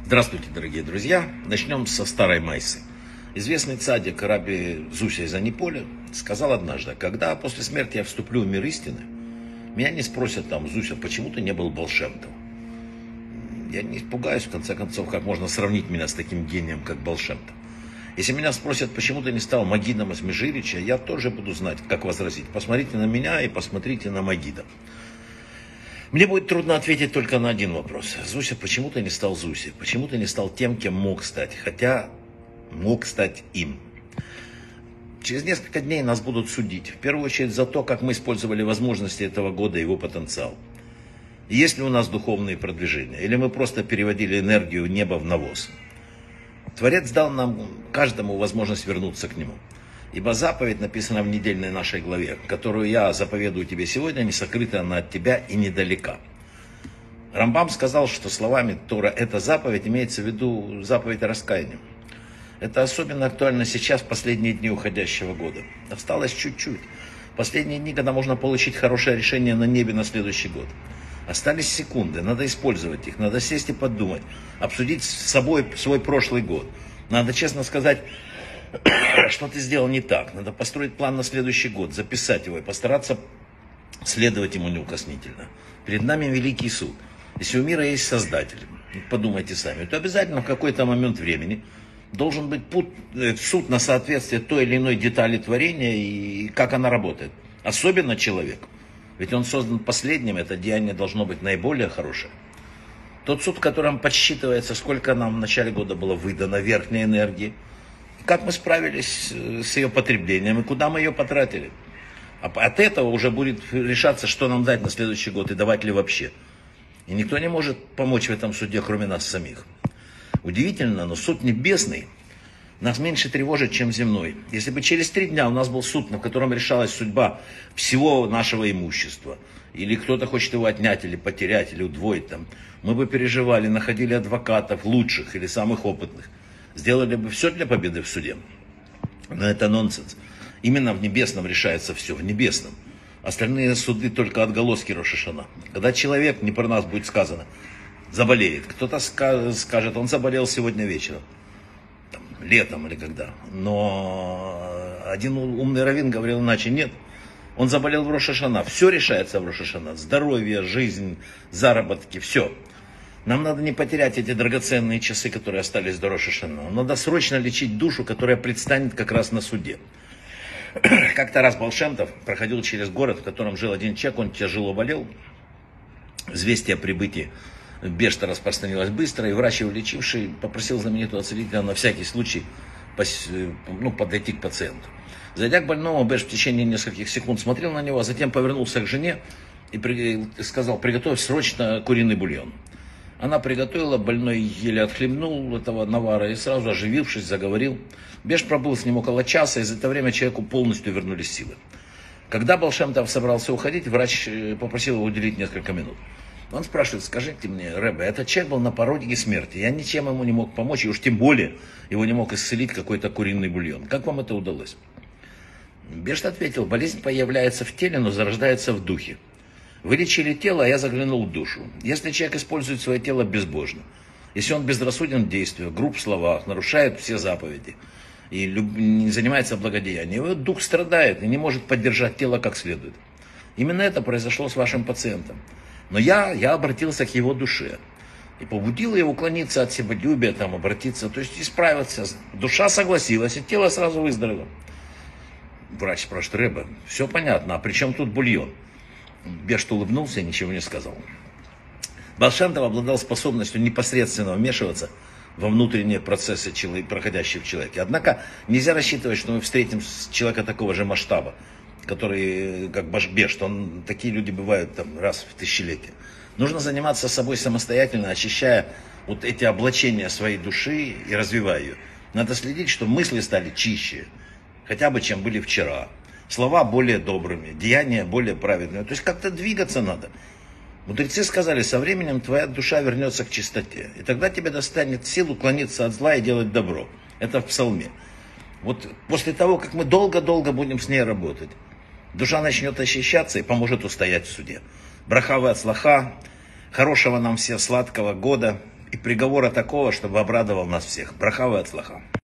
Здравствуйте, дорогие друзья. Начнем со старой Майсы. Известный цадик Раби Зуся из Аниполя сказал однажды: когда после смерти я вступлю в мир истины, меня не спросят там: Зуся, почему ты не был Баал Шем Тов? Я не испугаюсь, в конце концов, как можно сравнить меня с таким гением, как Баал Шем Тов. Если меня спросят, почему ты не стал Магидом из Межирича, я тоже буду знать, как возразить. Посмотрите на меня и посмотрите на Магида. Мне будет трудно ответить только на один вопрос. Зуся, почему ты не стал Зусей? Почему ты не стал тем, кем мог стать? Хотя мог стать им. Через несколько дней нас будут судить. В первую очередь за то, как мы использовали возможности этого года и его потенциал. Есть ли у нас духовные продвижения? Или мы просто переводили энергию неба в навоз? Творец дал нам каждому возможность вернуться к нему. Ибо заповедь написана в недельной нашей главе, которую я заповедую тебе сегодня, не сокрыта она от тебя и недалека. Рамбам сказал, что словами Тора «эта заповедь» имеется в виду заповедь о раскаянии. Это особенно актуально сейчас, в последние дни уходящего года. Осталось чуть-чуть. Последние дни, когда можно получить хорошее решение на небе на следующий год. Остались секунды, надо использовать их, надо сесть и подумать, обсудить с собой свой прошлый год. Надо честно сказать, что ты сделал не так. Надо построить план на следующий год, записать его и постараться следовать ему неукоснительно. Перед нами великий суд. Если у мира есть Создатель, подумайте сами, то обязательно в какой-то момент времени должен быть суд на соответствие той или иной детали творения и как она работает. Особенно человек. Ведь он создан последним, это деяние должно быть наиболее хорошее. Тот суд, в котором подсчитывается, сколько нам в начале года было выдано верхней энергии, как мы справились с ее потреблением и куда мы ее потратили. А от этого уже будет решаться, что нам дать на следующий год и давать ли вообще. И никто не может помочь в этом суде, кроме нас самих. Удивительно, но суд небесный нас меньше тревожит, чем земной. Если бы через 3 дня у нас был суд, на котором решалась судьба всего нашего имущества, или кто-то хочет его отнять, или потерять, или удвоить, мы бы переживали, находили адвокатов лучших или самых опытных, сделали бы все для победы в суде. Но это нонсенс. Именно в небесном решается все, в небесном. Остальные суды только отголоски Рош ха-Шана. Когда человек, не про нас будет сказано, заболеет, кто-то скажет, он заболел сегодня вечером, летом или когда. Но один умный раввин говорил иначе: нет, он заболел в Рош ха-Шана. Все решается в Рош ха-Шана. Здоровье, жизнь, заработки, все. Нам надо не потерять эти драгоценные часы, которые остались до Рош ха-Шана. Надо срочно лечить душу, которая предстанет как раз на суде. Как-то раз Баал Шем Тов проходил через город, в котором жил один человек, он тяжело болел. Известие о прибытии Бешта распространилось быстро, и врач, его лечивший, попросил знаменитого целителя на всякий случай подойти к пациенту. Зайдя к больному, Беш в течение нескольких секунд смотрел на него, а затем повернулся к жене и сказал: приготовь срочно куриный бульон. Она приготовила, больной еле отхлебнул этого навара и сразу, оживившись, заговорил. Беш пробыл с ним около часа, и за это время человеку полностью вернулись силы. Когда Баал Шем Тов собрался уходить, врач попросил его уделить несколько минут. Он спрашивает: скажите мне, Ребе, этот человек был на пороге смерти, я ничем ему не мог помочь, и уж тем более его не мог исцелить какой-то куриный бульон. Как вам это удалось? Беш ответил: болезнь появляется в теле, но зарождается в духе. Вы лечили тело, а я заглянул в душу. Если человек использует свое тело безбожно, если он безрассуден в действиях, груб в словах, нарушает все заповеди и не занимается благодеянием, его дух страдает и не может поддержать тело как следует. Именно это произошло с вашим пациентом. Но я обратился к его душе и побудил его уклониться от себялюбия, обратиться, то есть исправиться. Душа согласилась, и тело сразу выздоровело. Врач спрашивает: Ребе, все понятно, а при чем тут бульон? Беш улыбнулся и ничего не сказал. Баал Шем Тов обладал способностью непосредственно вмешиваться во внутренние процессы, проходящие в человеке. Однако нельзя рассчитывать, что мы встретим человека такого же масштаба, который, как Беш, такие люди бывают раз в тысячелетие. Нужно заниматься собой самостоятельно, очищая вот эти облачения своей души и развивая ее. Надо следить, чтобы мысли стали чище, хотя бы чем были вчера. Слова более добрыми, деяния более праведными. То есть как-то двигаться надо. Мудрецы сказали: со временем твоя душа вернется к чистоте. И тогда тебе достанет сил уклониться от зла и делать добро. Это в Псалме. Вот после того, как мы долго-долго будем с ней работать, душа начнет очищаться и поможет устоять в суде. Браха ве ацлаха, хорошего нам всем сладкого года и приговора такого, чтобы обрадовал нас всех. Браха ва ацлаха.